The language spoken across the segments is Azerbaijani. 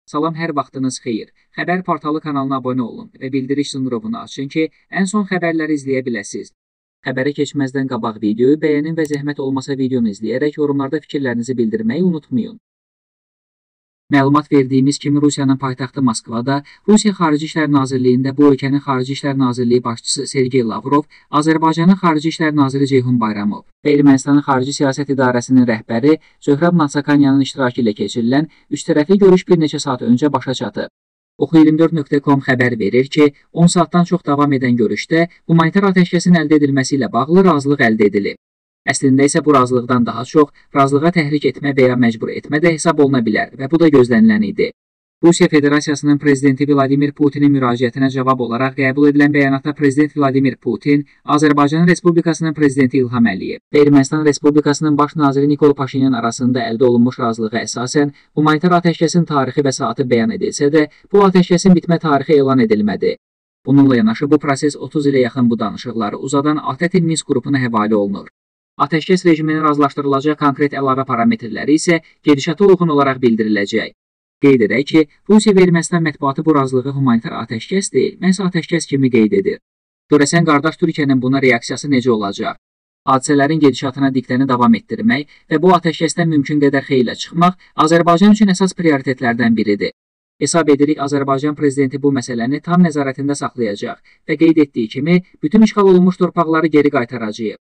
Salam, hər vaxtınız xeyir. Xəbər portalı kanalına abunə olun və bildiriş zınqrovunu açın ki, ən son xəbərləri izləyə biləsiniz. Xəbərə keçməzdən qabaq videoyu bəyənin və zəhmət olmasa videonu izləyərək yorumlarda fikirlərinizi bildirməyi unutmayın. Məlumat verdiyimiz kimi Rusiyanın paytaxtı Moskvada, Rusiya Xarici İşlər Nazirliyində bu ölkənin Xarici İşlər Nazirliyi başçısı Sergey Lavrov, Azərbaycanın Xarici İşlər Naziri Ceyhun Bayramov və Ermənistanın Xarici Siyasət İdarəsinin rəhbəri Zöhrəb Natsakanyanın iştirakı ilə keçirilən üçtərəfli görüş bir neçə saat öncə başa çatıb. Oxu24.com xəbər verir ki, 10 saatdan çox davam edən görüşdə humanitar atəşkəsin əldə edilməsi ilə bağlı razılıq əldə edilib. Əslində isə bu razılıqdan daha çox razılığa təhrik etmə və ya məcbur etmə də hesab oluna bilər və bu da gözlənilən idi. Rusiya Federasiyasının prezidenti Vladimir Putinin müraciətinə cavab olaraq qəbul edilən bəyanatda prezident Vladimir Putin, Azərbaycan Respublikasının prezidenti İlham Əliyev və Ermənistan Respublikasının baş naziri Nikol Paşinyan arasında əldə olunmuş razılığa əsasən humanitar atəşkəsin tarixi və saatı bəyan edilsə də, bu atəşkəsin bitmə tarixi elan edilmədi. Bununla yanaşı bu proses 30 ilə yaxın bu danışıqları uzadan ATƏT-Minsk qrupuna həvalə olunur. Atəşkəs rejiminin razılaşdırılacaq konkret əlavə parametrləri isə gedişata uyğun olaraq bildiriləcək. Qeyd edək ki, Rusiya və Ermənistan mətbuatı bu razılığı humanitar atəşkəs deyil, məhz atəşkəs kimi qeyd edir. Görəsən qardaş Türkiyənin buna reaksiyası necə olacaq? Hadisələrin gedişatına diktəni davam etdirmək və bu atəşkəsdən mümkün qədər xeyirlə çıxmaq Azərbaycan üçün əsas prioritetlərdən biridir. Hesab edirik, Azərbaycan prezidenti bu məsələni tam nəzarətində saxlayacaq və qeyd etdiyi kimi bütün işğal olunmuş torpaqları geri qaytaracaq.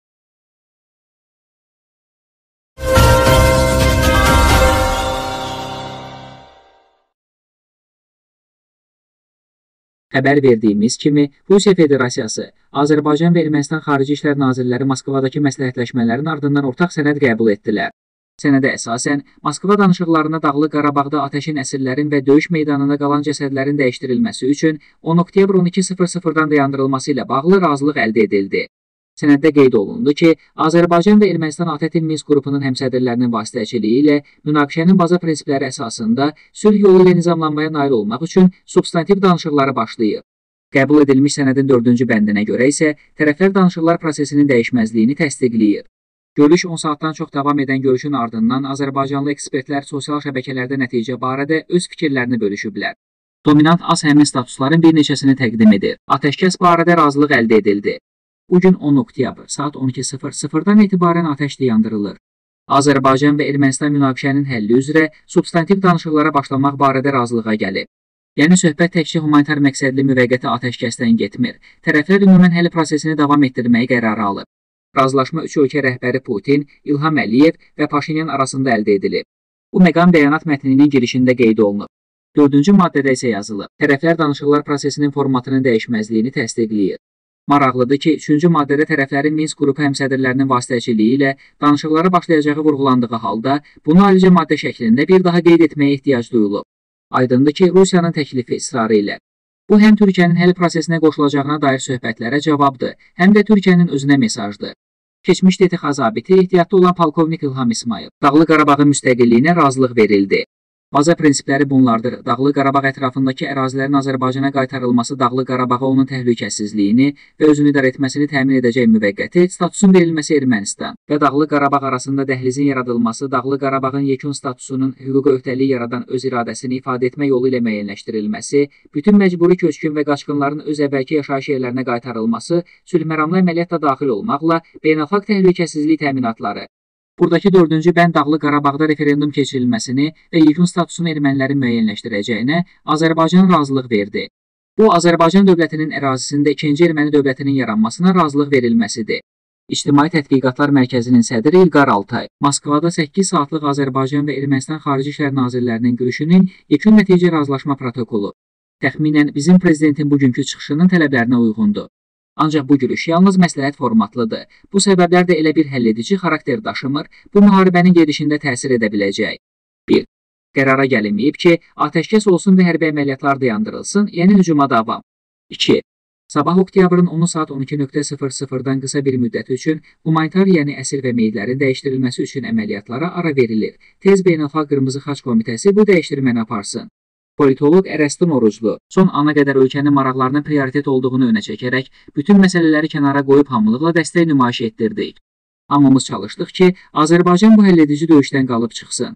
Xəbər verdiyimiz kimi, Rusiya Federasiyası, Azərbaycan və Ermənistan Xarici İşlər Nazirləri Moskvadakı məsləhətləşmələrin ardından ortaq sənəd qəbul etdilər. Sənədə əsasən, Moskva danışıqlarında Dağlıq Qarabağda atəşin əsirlərin və döyüş meydanında qalan cəsədlərin dəyişdirilməsi üçün 10 oktyabr 12:00-dan dayandırılması ilə bağlı razılıq əldə edildi. Sənəddə qeyd olundu ki, Azərbaycan və Ermənistan ATƏT-Minsk qrupunun həmsədrlərinin vasitəçiliyi ilə münaqişənin baza prinsipləri əsasında sülh yolu ilə nizamlanmaya nail olmaq üçün substantiv danışıqları başlayıb. Qəbul edilmiş sənədin 4-cü bəndinə görə isə tərəflər danışıqlar prosesinin dəyişməzliyini təsdiqləyir. Görüş 10 saatdan çox davam edən görüşün ardından Azərbaycanlı ekspertlər sosial şəbəkələrdə nəticə barədə öz fikirlərini bölüşüblər. Dominant az həmin statusların bir neçəsini təqdim edir. Atəşkəs barədə razılıq əldə edildi. Bugün 10 oktyabr saat 12:00-dan etibarən atəş dayandırılır. Azərbaycan və Ermənistan münaqişənin həlli üzrə substantiv danışıqlara başlamaq barədə razılığa gəlib. Yəni söhbət təkcə humanitar məqsədli müvəqqəti atəşkəsdən getmir. Tərəflər ümumən həll prosesini davam etdirməyi qərarı alıb. Razılaşma üç ölkə rəhbəri Putin, İlham Əliyev və Paşinyan arasında əldə edilib. Bu məqam bəyanat mətninin girişində qeyd olunub. 4-cü maddədə isə yazılıb. Tərəflər danışıqlar prosesinin formatının dəyişməzliyini təsdiqləyir. Maraqlıdır ki, 3-cü maddədə tərəflərin Minsk qrupu həmsədrlərinin vasitəçiliyi ilə danışıqlara başlayacağı vurğulandığı halda, bunu ayrıca maddə şəklində bir daha qeyd etməyə ehtiyac duyulub. Aydındır ki, Rusiyanın təklifi israrı ilə. Bu həm Türkiyənin həll prosesinə qoşulacağına dair söhbətlərə cavabdır, həm də Türkiyənin özünə mesajdır. Keçmiş DTX zabiti ehtiyatda olan polkovnik İlham İsmayıl, Dağlıq Qarabağın müstəqilliyinə razılıq verildi. Baza prinsipləri bunlardır. Dağlıq Qarabağ ətrafındakı ərazilərin Azərbaycana qaytarılması Dağlıq Qarabağa onun təhlükəsizliyini və özünü idarə etməsini təmin edəcək müvəqqəti statusun verilməsi Ermənistan və Dağlıq Qarabağ arasında dəhlizin yaradılması Dağlıq Qarabağın yekun statusunun hüquqi öhdəliyi yaradan öz iradəsini ifadə etmə yolu ilə müəyyənləşdirilməsi, bütün məcburi köçkün və qaçqınların öz əvvəlki yaşayış yerlərinə qaytarılması, sülhməramlı əməliyyat da daxil olmaqla beynəlxalq təhlükəsizlik təminatları. Buradakı 4-cü bənd Dağlıq Qarabağda referendum keçirilməsini və yekun statusunu ermənilərin müəyyənləşdirəcəyinə Azərbaycan razılıq verdi. Bu, Azərbaycan dövlətinin ərazisində ikinci erməni dövlətinin yaranmasına razılıq verilməsidir. İctimai Tədqiqatlar Mərkəzinin sədri İlqar Altay, Moskvada 8 saatlıq Azərbaycan və Ermənistan Xarici İşlər Nazirlərinin görüşünün yekun nəticə razılaşma protokolu. Təxminən bizim prezidentin bugünkü çıxışının tələblərinə uyğundur. Ancaq bu görüş yalnız məsləhət formatlıdır. Bu səbəblər də elə bir həlledici xarakter daşımır, bu müharibənin gedişində təsir edə biləcək. 1. Qərara gəlinməyib ki, atəşkəs olsun və hərbi əməliyyatlar dayandırılsın, yəni hücuma davam. 2. Sabah oktyabrın 10 saat 12:00-dan qısa bir müddət üçün humanitar, yəni əsir və meyidlərin dəyişdirilməsi üçün əməliyyatlara ara verilir. Tez Beynəlxalq Qırmızı Xaç Komitəsi bu dəyişdirməni aparsın. Politoloq Ərəstun Oruclu son ana qədər ölkənin maraqlarının prioritet olduğunu önə çəkərək bütün məsələləri kənara qoyub hamılıqla dəstək nümayiş etdirdik. Hamımız çalışdıq ki, Azərbaycan bu həlledici döyüşdən qalıb çıxsın.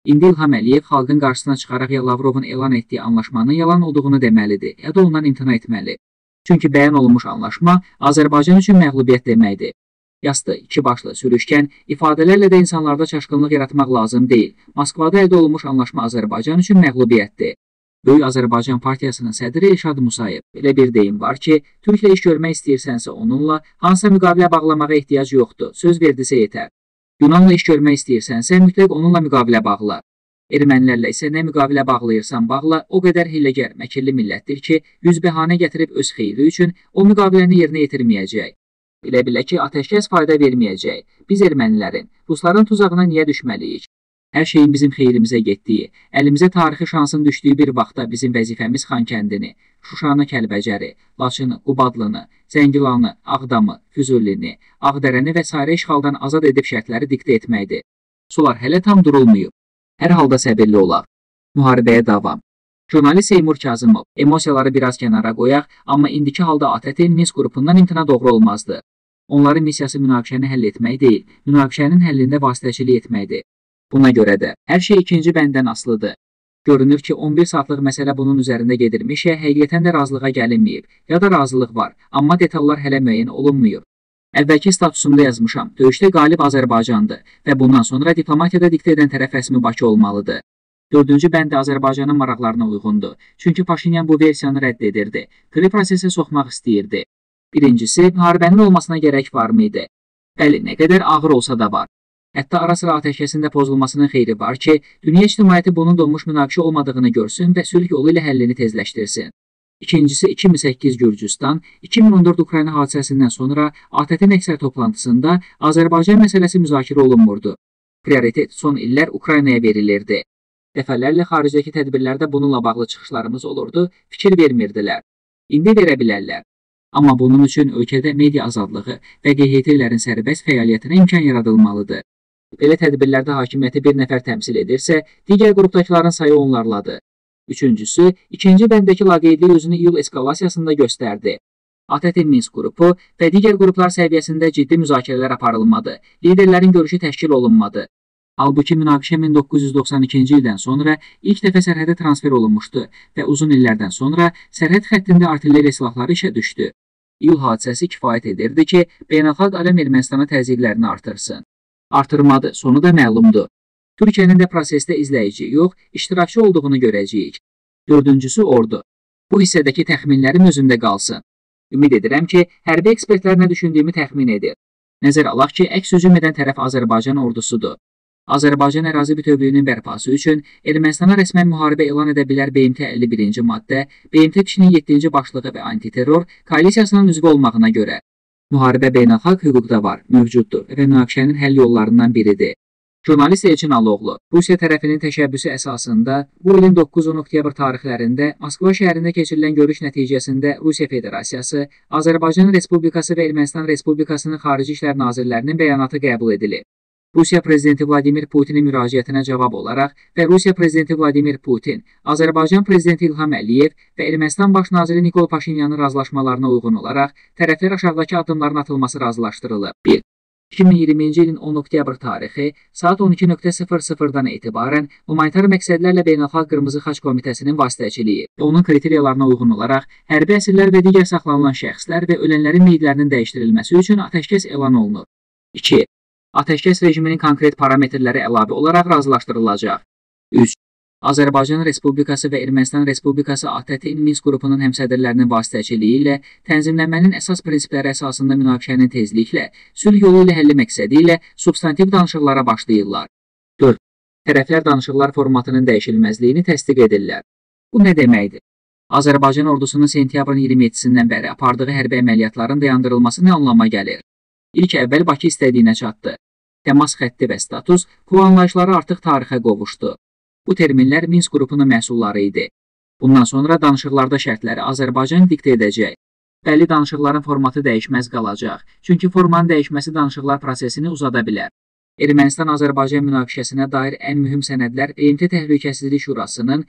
İndi İlham Əliyev xalqın qarşısına çıxaraq ya Lavrovun elan etdiyi anlaşmanın yalan olduğunu deməlidir, ya da ondan imtina etməli. Çünki bəyan olunmuş anlaşma Azərbaycan üçün məğlubiyyət deməkdir. Yastı, iki başlı, sürüşkən ifadələrlə də insanlarda çaşqınlıq yaratmaq lazım deyil. Moskvada əldə olunmuş anlaşma Azərbaycan üçün məğlubiyyətdir. Böyük Azərbaycan Partiyasının sədri Elşad Musayev belə bir deyim var ki, Türklə iş görmək istəyirsənsə onunla hansısa müqavilə bağlamağa ehtiyac yoxdur, söz verdisə yetər. Yunanla iş görmək istəyirsənsə mütləq onunla müqavilə bağla. Ermənilərlə isə nə müqavilə bağlayırsan bağla, o qədər hilləgər, məkirli millətdir ki, yüz bəhanə gətirib öz xeyri üçün o müqaviləni yerinə yetirməyəcək. Bilə ki, atəşkəs fayda verməyəcək. Biz ermənilərin, rusların tuzağına niyə düşməliyik? Hər şeyin bizim xeyrimizə getdiyi, əlimizə tarixi şansın düşdüyü bir vaxtda bizim vəzifəmiz Xankəndini, Şuşanı, Kəlbəcəri, Laçını, Qubadlını, Zəngilanı, Ağdamı, Füzulini, Ağdərəni və sairə işğaldan azad edib şərtləri diktə etməkdir. Sular hələ tam durulmayıb. Hər halda səbirli olaq. Müharibəyə davam. Jurnalist Seymur Kazımov, emosiyaları biraz kənara qoyaq, amma indiki halda ATƏT-in Minsk qrupundan imtina doğru olmazdı. Onların missiyası münaqişəni həll etmək deyil, münaqişənin həllində vasitəçilik etməkdir. Buna görə də hər şey ikinci bəndən asılıdır. Görünür ki, 11 saatlıq məsələ bunun üzərində gedirmiş ya həqiqətən də razılığa gəlinməyib, ya da razılıq var, amma detallar hələ müəyyən olunmuyub. Əvvəlki statusumda yazmışam, döyüşdə qalib Azərbaycandır və bundan sonra diplomatiyada diktə edən tərəf rəsmi Bakı olmalıdır. 4-cü bənd Azərbaycanın maraqlarına uyğundur, çünki Paşinyan bu versiyanı rədd edirdi, kli prosesə soxmaq istəyirdi. Birincisi, müharibənin olmasına gərək var mıydı? Bəli, nə qədər ağır olsa da var. Hətta ara sıra atəşkəsində pozulmasının xeyri var ki, dünya ictimaiyyəti bunun donmuş münaqişə olmadığını görsün və sülh yolu ilə həllini tezləşdirsin. İkincisi, 2008 Gürcüstan, 2014 Ukrayna hadisəsindən sonra ATƏT-in əksər toplantısında Azərbaycan məsələsi müzakirə olunmurdu. Prioritet son illər Ukraynaya verilirdi. Dəfələrlə xaricdəki tədbirlərdə bununla bağlı çıxışlarımız olurdu, fikir vermirdilər. İndi verə bilərlər. Amma bunun üçün ölkədə media azadlığı və QHT-lərin sərbəst fəaliyyətinə imkan yaradılmalıdır. Belə tədbirlərdə hakimiyyəti bir nəfər təmsil edirsə, digər qrupdakıların sayı onlarladır. Üçüncüsü, ikinci bəndəki laqeydlik özünü iyul eskalasiyasında göstərdi. ATƏT-in Minsk qrupu və digər qruplar səviyyəsində ciddi müzakirələr aparılmadı, liderlərin görüşü təşkil olunmadı. Halbuki münaqişə 1992-ci ildən sonra ilk dəfə sərhədə transfer olunmuşdu və uzun illərdən sonra sərhəd xəttində artilleriya silahları işə düşdü. İyul hadisəsi kifayət edirdi ki, beynəlxalq aləm Ermənistana təzyiqlərini artırsın. Artırmadı, sonu da məlumdur. Türkiyənin də prosesdə izləyici yox, iştirakçı olduğunu görəcəyik. Dördüncüsü ordu. Bu hissədəki təxminlərim özümdə qalsın. Ümid edirəm ki, hərbi ekspertlər nə düşündüyümü təxmin edir. Nəzər alaq ki, əks hücum edən tərəf Azərbaycan ordusudur. Azərbaycan ərazi bütövlüyünün bərpası üçün Ermənistana rəsmən müharibə elan edə bilər BMT 51-ci maddə, BMT kişinin 7-ci başlığı və antiterror koalisiyasının üzvü olmağına görə. Müharibə beynəlxalq hüquqda var, mövcuddur və münaqişənin həll yollarından biridir. Jurnalist Elçin Aloğlu, Rusiya tərəfinin təşəbbüsü əsasında bu ilin 9-10 oktyabr tarixlərində Moskva şəhərində keçirilən görüş nəticəsində Rusiya Federasiyası, Azərbaycan Respublikası və Ermənistan Respublikasının Xarici İşlər Nazirlərinin bəyanatı qəbul edilib. Rusiya Prezidenti Vladimir Putinin müraciətinə cavab olaraq və Rusiya Prezidenti Vladimir Putin, Azərbaycan Prezidenti İlham Əliyev və Ermənistan Baş naziri Nikol Paşinyanın razılaşmalarına uyğun olaraq tərəflər aşağıdakı addımların atılması razılaşdırılıb. 1. 2020-ci ilin 10 oktyabr tarixi saat 12:00-dan etibarən humanitar məqsədlərlə Beynəlxalq Qırmızı Xaç Komitəsinin vasitəçiliyi və onun kriteriyalarına uyğun olaraq hərbi əsirlər və digər saxlanılan şəxslər və ölənlərin meyidlərinin dəyişdirilməsi üçün atəşkəs elan olunur. 2. Atəşkəs rejiminin konkret parametrləri əlavə olaraq razılaşdırılacaq. 3. Azərbaycan Respublikası və Ermənistan Respublikası ATƏT-in Minsk qrupunun həmsədrlərinin vasitəçiliyi ilə tənzimlənmənin əsas prinsipləri əsasında münaqişənin tezliklə, sülh yolu ilə həlli məqsədi ilə substantiv danışıqlara başlayırlar. 4. Tərəflər danışıqlar formatının dəyişilməzliyini təsdiq edirlər. Bu nə deməkdir? Azərbaycan ordusunun sentyabrın 27-sindən bəri apardığı hərbi əməliyyatların dayandırılması nə anlama gəlir? İlk əvvəl Bakı istədiyinə çatdı. Təmas xətti və status bu anlayışları artıq tarixə qovuşdu. Bu terminlər Minsk qrupunun məhsulları idi. Bundan sonra danışıqlarda şərtləri Azərbaycan diktə edəcək. Bəli, danışıqların formatı dəyişməz qalacaq, çünki formanın dəyişməsi danışıqlar prosesini uzada bilər. Ermənistan-Azərbaycan münaqişəsinə dair ən mühüm sənədlər BMT Təhlükəsizlik Şurasının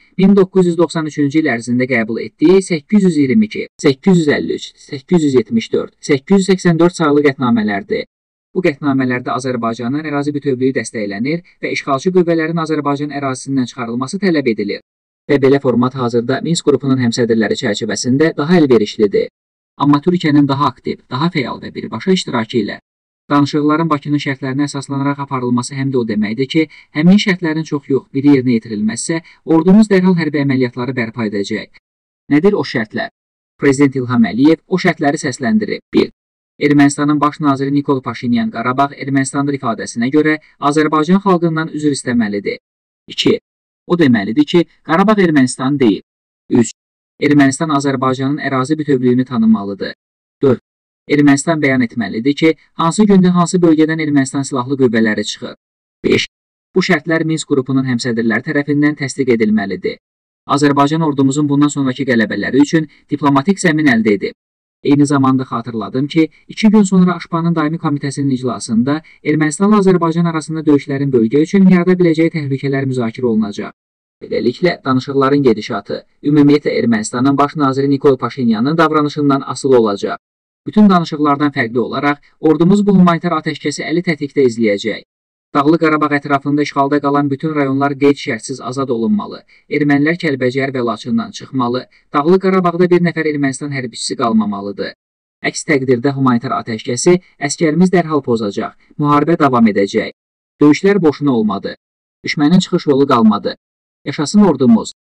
1993-cü il ərzində qəbul etdiyi 822, 853, 874, 884 sayılı qətnamələrdir. Bu qətnamələrdə Azərbaycanın ərazi bütövlüyü dəstəklənir və işğalçı qüvvələrin Azərbaycan ərazisindən çıxarılması tələb edilir. Və belə format hazırda Minsk qrupunun həmsədrləri çərçivəsində daha əlverişlidir. Amma Türkiyənin daha aktiv, daha fəal və birbaşa iştirakı ilə danışıqların Bakının şərtlərinə əsaslanaraq aparılması həm də o deməkdir ki, həmin şərtlərin çox yox, biri yerinə yetirilməzsə, ordumuz dərhal hərbi əməliyyatları bərpa edəcək. Nədir o şərtlər? Prezident İlham Əliyev o şərtləri səsləndirib. 1. Ermənistanın baş naziri Nikol Paşinyan Qarabağ Ermənistandır ifadəsinə görə Azərbaycan xalqından üzr istəməlidir. 2. O deməlidir ki, Qarabağ Ermənistan deyil. 3. Ermənistan Azərbaycanın ərazi bütövlüyünü tanımalıdır. 4. Ermənistan bəyan etməlidir ki, hansı gündə hansı bölgədən Ermənistan silahlı qüvvələri çıxır. 5. Bu şərtlər Minsk qrupunun həmsədrləri tərəfindən təsdiq edilməlidir. Azərbaycan ordumuzun bundan sonraki qələbələri üçün diplomatik zəmin əldə edib. Eyni zamanda xatırladım ki, 2 gün sonra Aşpanın daimi komitəsinin iclasında Ermənistanla Azərbaycan arasında döyüşlərin bölgə üçün yarada biləcəyi təhlükələr müzakirə olunacaq. Beləliklə, danışıqların gedişatı, ümumiyyətlə Ermənistanın baş naziri Nikol Paşinyanın davranışından asılı olacaq. Bütün danışıqlardan fərqli olaraq, ordumuz bu humanitar atəşkəsi əli tətikdə izləyəcək. Dağlıq Qarabağ ətrafında işğalda qalan bütün rayonlar qeyd-şərtsiz azad olunmalı, ermənilər Kəlbəcər və Laçından çıxmalı, Dağlıq Qarabağda bir nəfər Ermənistan hərbçisi qalmamalıdır. Əks təqdirdə humanitar atəşkəsi əskərimiz dərhal pozacaq, müharibə davam edəcək. Döyüşlər boşuna olmadı. Düşmənin çıxış yolu qalmadı. Yaşasın ordumuz!